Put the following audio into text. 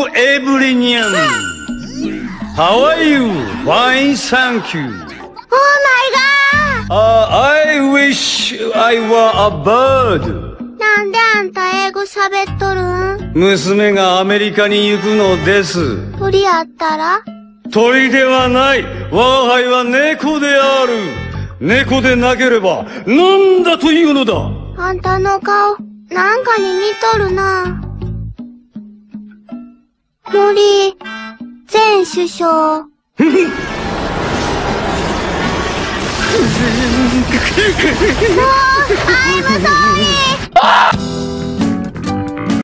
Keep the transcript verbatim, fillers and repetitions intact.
every nyan. How are you? Fine, thank you. Oh my god! Uh, I wish I were a bird. なんであんた英語喋っとるん？ 娘がアメリカに行くのです。 鳥やったら？ 鳥ではない。我が輩は猫である。猫でなければ何だというのだ。 あんたの顔、なんかに似とるな。森前首相。もう、I'm sorry!